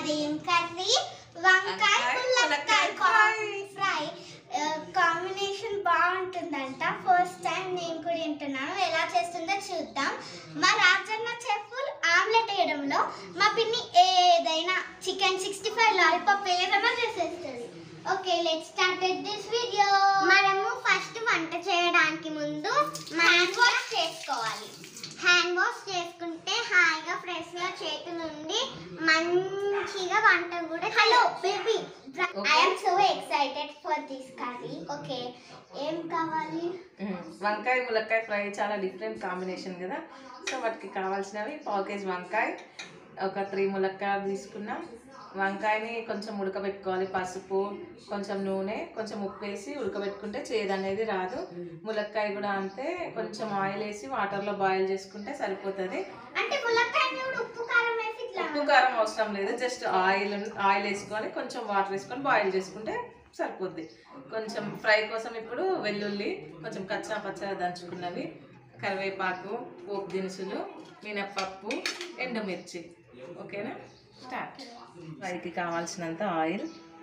మాదేం curry వంకాయ ములక్కాయ fry combination బాగుంటుందంట. ఫస్ట్ టైం నేను కూడా తింటున్నాను. ఎలా చేస్తుందో చూద్దాం. మా రాజన్న చెఫ్ ఆమ్లెట్ వేయడంలో మా పిన్ని ఏదైనా చికెన్ 65 లాలీపాప్ ఏదైనా చేసేస్తుంది. Okay, let's start this video. మనము ఫస్ట్ వంట చేయడానికి ముందు హ్యాండ్ వాష్ చేసుకోవాలి. హ్యాండ్ వాష్ చేసుకుంటే హాయిగా ఫ్రెష్ గా చేతులు ఉండి మంచిగా వంట కూడా. Hello baby, I am so excited for this curry. Okay, ఏం కావాలి? వంకాయ ములక్కాయ ఫ్రై చాలా డిఫరెంట్ కాంబినేషన్ కదా. సో వాటికి కావాల్సినవి 1/4 kg వంకాయ, ఒక 3 ములక్కాయ తీసుకున్నాం. వంకాయని కొంచెం ఉడకబెట్టుకోవాలి. పసుపు, కొంచెం నూనె, కొంచెం ఉప్పు వేసి ఉడకబెట్టుకుంటే చేదు అనేది రాదు. ములక్కాయ కూడా అంతే, కొంచెం ఆయిల్ వేసి వాటర్లో బాయిల్ చేసుకుంటే సరిపోతుంది. అంటే ములక్కాయ కూడా ఉప్పు కారం వేసి ఉప్పు కారం అవసరం లేదు, జస్ట్ ఆయిల్ వేసుకొని కొంచెం వాటర్ వేసుకొని బాయిల్ చేసుకుంటే సరిపోద్ది. కొంచెం ఫ్రై కోసం ఇప్పుడు వెల్లుల్లి, కొంచెం కచ్చా పచ్చగా దంచుకున్నవి, కరివేపాకు, పోపు దినుసులు, మినప్పప్పు, ఎండుమిర్చి. ఓకేనా, స్టార్ట్. ఫ్రైకి కావాల్సినంత ఆయిల్,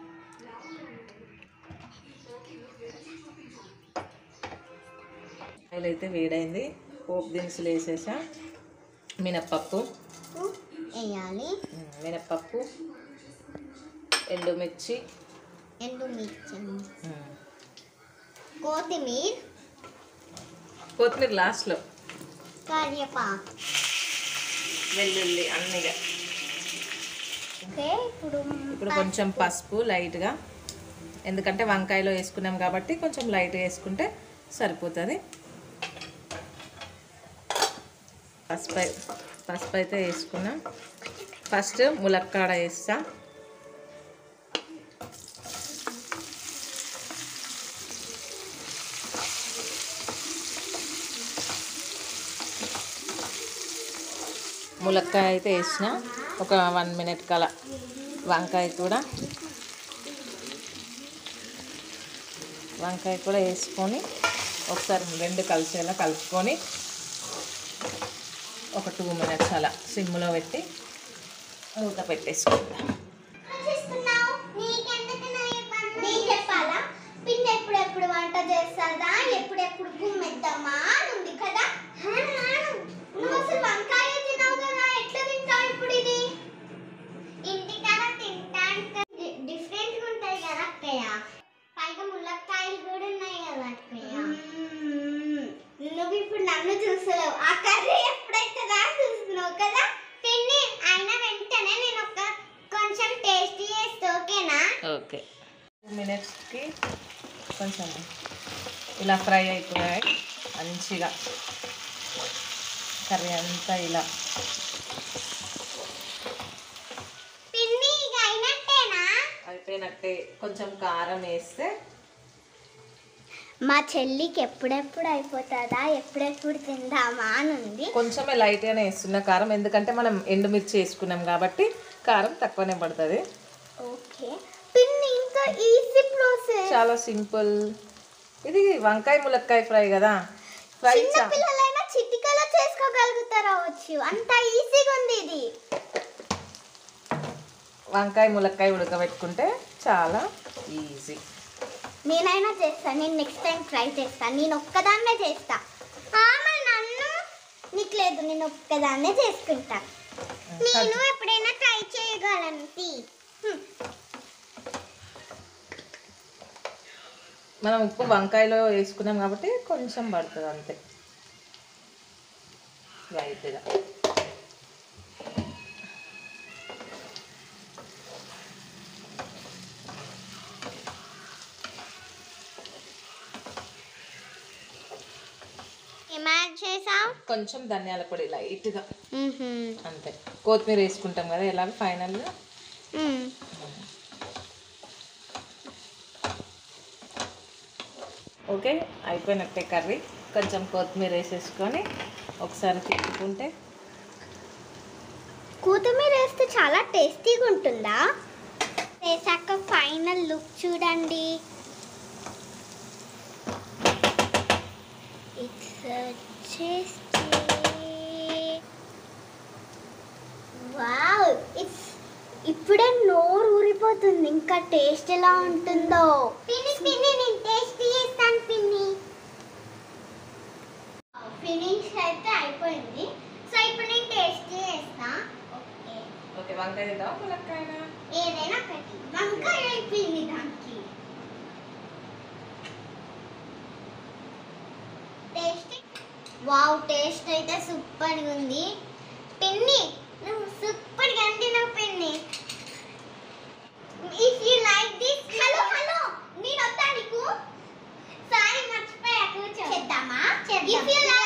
ఆయిల్ అయితే వేడైంది. పోపు దినుసులు వేసేసా. మినప్పప్పు వేయాలి, మినప్పప్పు, ఎండుమిర్చి, కొత్తిమీర లాస్ట్లో, కరివేపాకు, వెల్లుల్లి అన్నీగా. ఇప్పుడు కొంచెం పసుపు లైట్గా, ఎందుకంటే వంకాయలో వేసుకున్నాం కాబట్టి కొంచెం లైట్గా వేసుకుంటే సరిపోతుంది. పసుపు అయితే వేసుకున్నాం. ఫస్ట్ ములక్కాడ వేస్తా. ములక్కాయ అయితే వేసిన ఒక 1 minute కల. వంకాయ కూడా వేసుకొని ఒకసారి రెండు కలిసేలా కలుపుకొని ఒక 2 minutes అలా సిమ్లో పెట్టి మూత పెట్టేసుకుందాం. ఎప్పుడెప్పుడు వంట చేస్తుందా, ఎప్పుడెప్పుడు గుమ్మెద్దామా అని ఉంది కదా. నువ్వు అసలు వంకాయ తిన్నావు కదా, ఎట్లా తింటావు ఇప్పుడు? ఇది ఇంటికాడ తింటానికి డిఫరెంట్గా ఉంటాయి కదా అక్కయ్య. పైగా ములక్కాయలు కూడా ఉన్నాయి కదా అక్కయ్య. నువ్వు ఇప్పుడు నన్ను చూస్తున్నావు, ఆ కర్రీ ఎప్పుడైతుందా చూస్తున్నావు కదా. తిని అయిన వెంటనే నేను కొంచెం టేస్టీ చేస్తే ఓకేనా? ఓకే, 2 minutesకి కొంచెం ఇలా ఫ్రై అయిపోయాయి మంచిగా. కర్రీ అంతా ఇలా అయిపోయినట్టే. కొంచెం కారం వేస్తే మా చెల్లికి ఎప్పుడెప్పుడు అయిపోతుందా, ఎప్పుడెప్పుడు తిందామా అని ఉంది. కొంచెమే లైట్గానే వేస్తున్న కారం, ఎందుకంటే మనం ఎండుమిర్చి వేసుకున్నాం కాబట్టి కారం తక్కువనే పడుతుంది. ఓకే, పిన్ని ఇంకా ఈజీ ప్రాసెస్, చాలా సింపుల్. ఇది వంకాయ ములక్కాయ ఫ్రై కదా. ఫ్రై పిల్లలైనా చిటికలో చేసుకోగలుగుతారా? వచ్చు, అంత ఈజీగా ఉంది ఇది. వంకాయ ములక్కాయ ఉడకబెట్టుకుంటే చాలా ఈజీ. నేనైనా చేస్తాను, నేను నెక్స్ట్ టైం ట్రై చేస్తాను. నేను ఒక్కదాన్నే చేస్తా. మరి నన్ను నీకు లేదు, నేను ఒక్కదాన్నే చేసుకుంటా. నేను ఎప్పుడైనా ట్రై చేయగలను. మనం ఉప్పు వంకాయలో వేసుకున్నాం కాబట్టి కొంచెం పడుతుంది అంతే, లైట్గా. కొంచెం ధనియాల పొడి లైట్గా అంతే. కొత్తిమీర వేసుకుంటాం కదా ఎలాగ ఫైనల్గా. ఓకే, అయిపోయినట్టే కర్రీ. కొంచెం కొత్తిమీర వేసేసుకొని ఒకసారి తిప్పుకుంటే. కొత్తిమీర వేస్తే చాలా టేస్టీగా ఉంటుందా? వేసాక ఫైనల్ లుక్ చూడండి. వావ్, ఇప్పుడే నోరు ఊరిపోతుంది. ఇంకా టేస్ట్ ఎలా ఉంటుందో. పిన్ని నేను టేస్ట్ చేస్తాను పిన్ని. ఫినిష్ అయితే అయిపోయింది. సో ఇప్పుడు నేను టేస్ట్ చేస్తా. ఓకే ఓకే, వంకాయ తింటావా ములక్కాయనా? ఏదైనా ఒకటి. వంకాయ అయిపోయింది దానికి. టేస్ట్ వావ్, టేస్ట్ అయితే సూపర్గా ఉంది. పిన్ని నువ్వు సూపర్గా అంటున్నావు పిన్ని. If you like this, hello నేను వస్తా నీకు. సారీ మర్చిపోయా, కూర్చో. చేద్దామా? If you like